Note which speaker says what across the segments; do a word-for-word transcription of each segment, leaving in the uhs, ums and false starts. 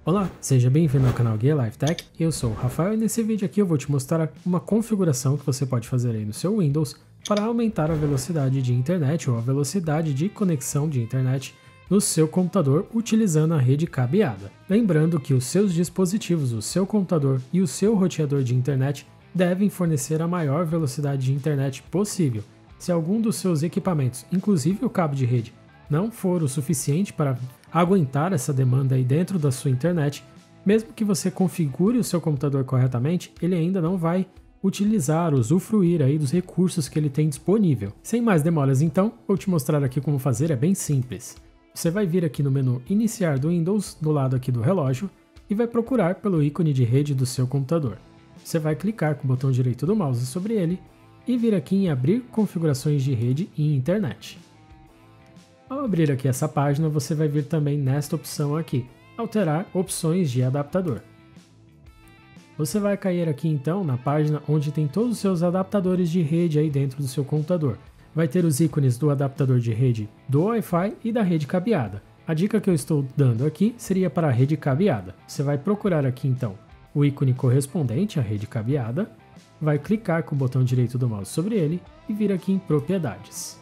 Speaker 1: Olá, seja bem-vindo ao canal Guia Life Tech, eu sou o Rafael e nesse vídeo aqui eu vou te mostrar uma configuração que você pode fazer aí no seu Windows para aumentar a velocidade de internet ou a velocidade de conexão de internet no seu computador utilizando a rede cabeada. Lembrando que os seus dispositivos, o seu computador e o seu roteador de internet devem fornecer a maior velocidade de internet possível. Se algum dos seus equipamentos, inclusive o cabo de rede, não for o suficiente para aguentar essa demanda aí dentro da sua internet, mesmo que você configure o seu computador corretamente, ele ainda não vai utilizar, usufruir aí dos recursos que ele tem disponível. Sem mais demoras então, vou te mostrar aqui como fazer, é bem simples. Você vai vir aqui no menu Iniciar do Windows, do lado aqui do relógio, e vai procurar pelo ícone de rede do seu computador. Você vai clicar com o botão direito do mouse sobre ele e vir aqui em Abrir configurações de rede e internet. Ao abrir aqui essa página, você vai vir também nesta opção aqui, Alterar opções de adaptador. Você vai cair aqui então na página onde tem todos os seus adaptadores de rede aí dentro do seu computador. Vai ter os ícones do adaptador de rede do Wi-Fi e da rede cabeada. A dica que eu estou dando aqui seria para a rede cabeada. Você vai procurar aqui então o ícone correspondente à rede cabeada, vai clicar com o botão direito do mouse sobre ele e vir aqui em Propriedades.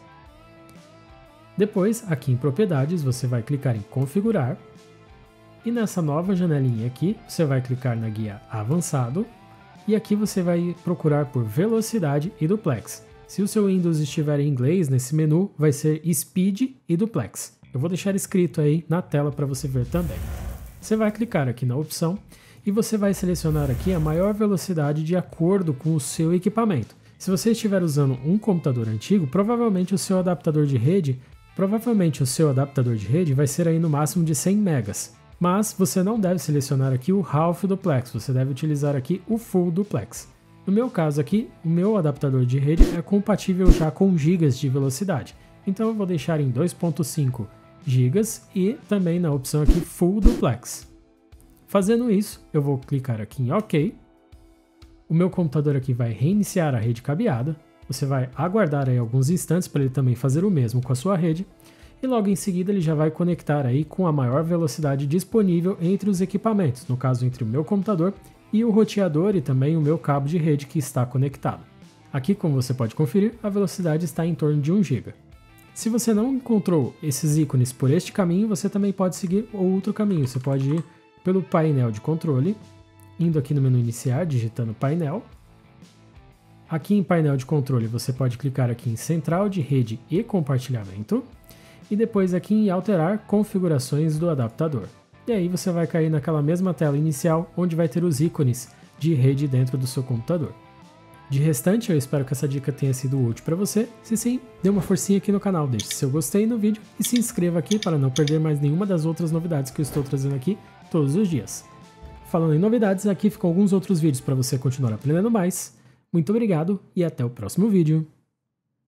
Speaker 1: Depois, aqui em Propriedades, você vai clicar em Configurar e nessa nova janelinha aqui, você vai clicar na guia Avançado e aqui você vai procurar por Velocidade e Duplex. Se o seu Windows estiver em inglês, nesse menu vai ser Speed e Duplex. Eu vou deixar escrito aí na tela para você ver também. Você vai clicar aqui na opção e você vai selecionar aqui a maior velocidade de acordo com o seu equipamento. Se você estiver usando um computador antigo, provavelmente o seu adaptador de rede Provavelmente o seu adaptador de rede vai ser aí no máximo de cem megas, mas você não deve selecionar aqui o Half Duplex, você deve utilizar aqui o Full Duplex. No meu caso aqui, o meu adaptador de rede é compatível já com gigas de velocidade, então eu vou deixar em dois ponto cinco gigas e também na opção aqui Full Duplex. Fazendo isso, eu vou clicar aqui em OK, o meu computador aqui vai reiniciar a rede cabeada. Você vai aguardar aí alguns instantes para ele também fazer o mesmo com a sua rede e logo em seguida ele já vai conectar aí com a maior velocidade disponível entre os equipamentos, no caso entre o meu computador e o roteador e também o meu cabo de rede que está conectado. Aqui, como você pode conferir, a velocidade está em torno de um giga. Se você não encontrou esses ícones por este caminho, você também pode seguir outro caminho. Você pode ir pelo painel de controle, indo aqui no menu Iniciar, digitando Painel. Aqui em painel de controle você pode clicar aqui em Central de Rede e Compartilhamento e depois aqui em Alterar configurações do adaptador. E aí você vai cair naquela mesma tela inicial onde vai ter os ícones de rede dentro do seu computador. De restante, eu espero que essa dica tenha sido útil para você. Se sim, dê uma forcinha aqui no canal, deixe seu gostei no vídeo e se inscreva aqui para não perder mais nenhuma das outras novidades que eu estou trazendo aqui todos os dias. Falando em novidades, aqui ficam alguns outros vídeos para você continuar aprendendo mais. Muito obrigado e até o próximo vídeo.